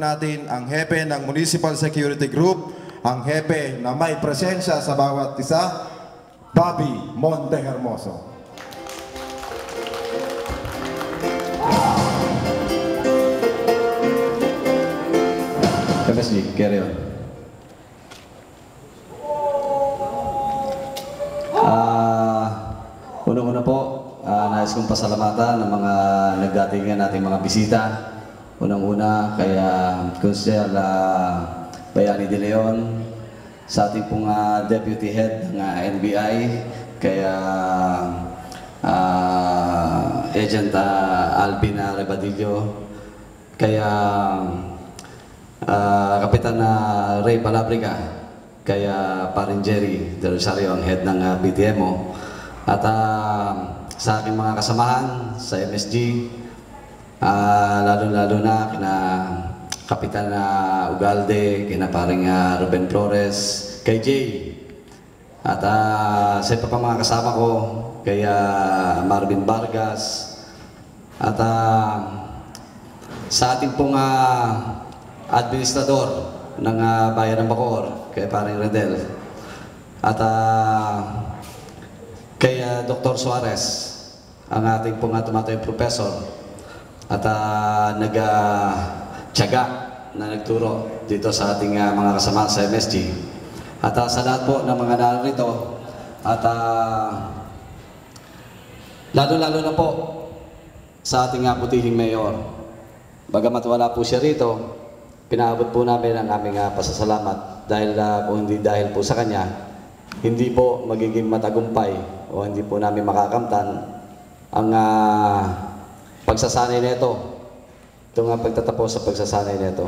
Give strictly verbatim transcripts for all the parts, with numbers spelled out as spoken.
natin ang hepe ng Municipal Security Group, ang hepe na may presensya sa bawat isa, Bobby Montehermoso. M S G, carry on. Uh, Unang-una po, uh, nais kong pasalamatan ng mga nagdatingan nating mga bisita. Unang-una, kaya Consiel uh, Bayani De Leon, sa ating pong uh, Deputy Head ng uh, N B I, kaya uh, Agent uh, Alvin Rebadillo, kaya Uh, Kapitan na uh, Ray Palabrica, kaya parin Jerry Del Rosario ang head ng uh, B T M O, at uh, sa aking mga kasamahan sa M S G, uh, lalo-lalo na kina Kapitan na uh, Ugalde, kina paring uh, Ruben Flores, kay Jay, at uh, sa iba pa mga kasama ko, kaya Marvin Vargas, at uh, sa ating pong uh, administrador ng uh, Bayan ng Bacoor, kay paring Redel, at uh, kay uh, Doctor Suarez, ang ating pong uh, tumatayong professor, at uh, nag-tiyaga uh, na nagturo dito sa ating uh, mga kasama sa M S G, at uh, sa lahat po ng mga narito, at uh, lalo-lalo na po sa ating uh, putihing mayor. Bagamat wala po siya rito, pinaabot po namin ang aming uh, pasasalamat dahil uh, kung hindi dahil po sa kanya, hindi po magiging matagumpay o hindi po namin makakamtan ang uh, pagsasanay nito, itong uh, pagtatapos sa pagsasanay nito.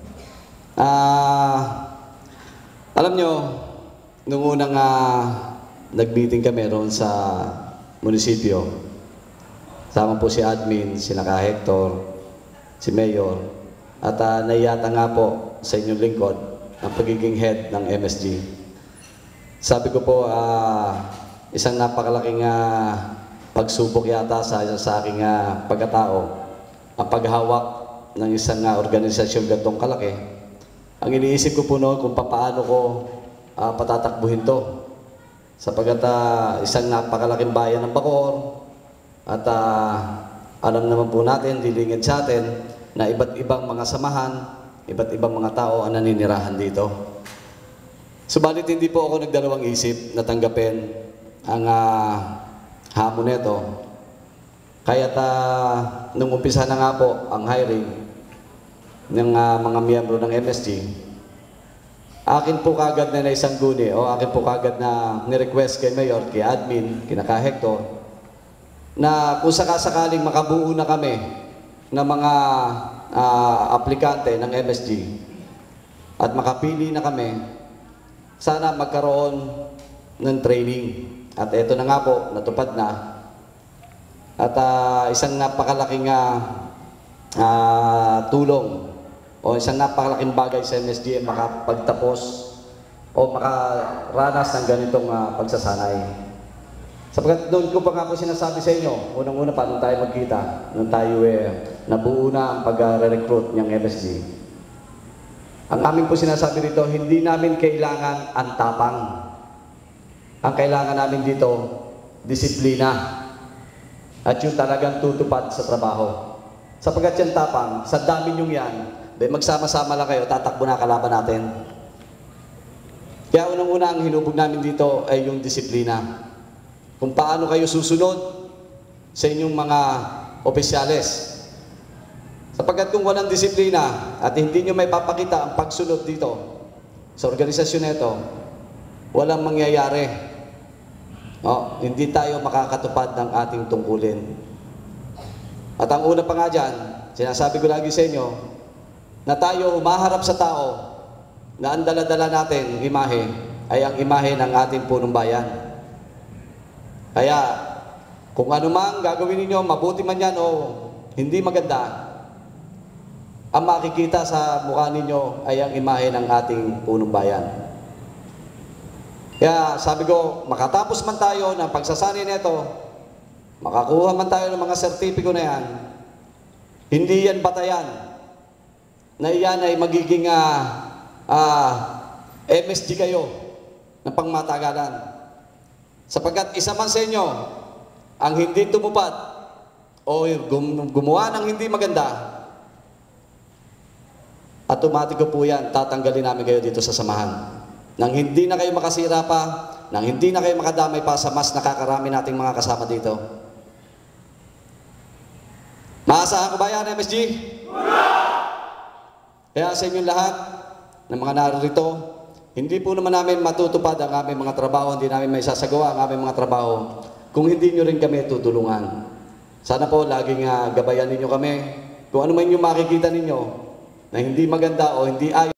Uh, alam nyo, nung unang uh, nag-meeting kami roon sa munisipyo, sama po si admin, si Naka Hector, si Mayor, at uh, naiyata nga po sa inyong lingkod ang pagiging head ng M S G. Sabi ko po, uh, isang napakalaking uh, pagsubok yata sa, sa aking uh, pagkatao, ang paghawak ng isang uh, organisasyon gantong kalaki. Ang iniisip ko po noon kung paano ko uh, patatakbuhin to. Sapagat uh, isang napakalaking bayan ng Bacoor, at uh, alam naman po natin, dilingid sa atin, na iba't ibang mga samahan, iba't ibang mga tao ang naninirahan dito. Subalit hindi po ako nagdalawang isip na tanggapin ang uh, hamon nito. Kaya't uh, nung umpisa na nga po ang hiring ng uh, mga miyembro ng M S G, akin po kagad na naisang guni o akin po kagad na ni-request kay Mayor, kay admin, kay Naka Hector, na kung sakasakaling makabuo na kami na mga uh, aplikante ng M S G at makapili na kami, sana magkaroon ng training. At ito na nga po, natupad na. At uh, isang napakalaking uh, uh, tulong o isang napakalaking bagay sa M S G ay makapagtapos o makaranas ng ganitong uh, pagsasanay. Sapagkat noon ko pa nga po sinasabi sa inyo, unang-una pa nung tayo magkita, nung tayo eh, nabuo na ang pag-recruit niyang M S G. Ang aming po sinasabi dito, hindi namin kailangan ang tapang. Ang kailangan namin dito, disiplina. At yung talagang tutupad sa trabaho. Sapagkat yung tapang, sa dami niyong yan, magsama-sama lang kayo, tatakbo na kalaban natin. Kaya unang-una ang hinubog namin dito ay yung disiplina. Kung paano kayo susunod sa inyong mga opisyales. Sapagkat kung walang disiplina at hindi nyo may papakita ang pagsunod dito sa organisasyon na ito, walang mangyayari. O, hindi tayo makakatupad ng ating tungkulin. At ang una pa nga dyan, sinasabi ko lagi sa inyo, na tayo umaharap sa tao na ang dala-dala natin, imahe, ay ang imahe ng ating punong bayan. Kaya, kung ano mang gagawin ninyo, mabuti man yan o hindi maganda, ang makikita sa mukha ninyo ay ang imahe ng ating punong bayan. Kaya sabi ko, makatapos man tayo ng pagsasanay nito, makakuha man tayo ng mga sertipiko na yan, hindi yan batayan na iyan ay magiging uh, uh, M S G kayo ng pangmatagalan. Sapagkat isa man sa inyo ang hindi tumupad o gum gumawa ng hindi maganda, automatiko po yan, tatanggalin namin kayo dito sa samahan. Nang hindi na kayo makasira pa, nang hindi na kayo makadamay pa sa mas nakakarami nating mga kasama dito. Maasahan ko ba yan, M S G? Kaya sa inyong lahat ng mga narito, hindi po naman namin matutupad ang aming mga trabaho, hindi namin may sasagawa ang aming mga trabaho kung hindi nyo rin kami tutulungan. Sana po laging uh, gabayan ninyo kami kung ano man yung makikita ninyo na hindi maganda o hindi ayon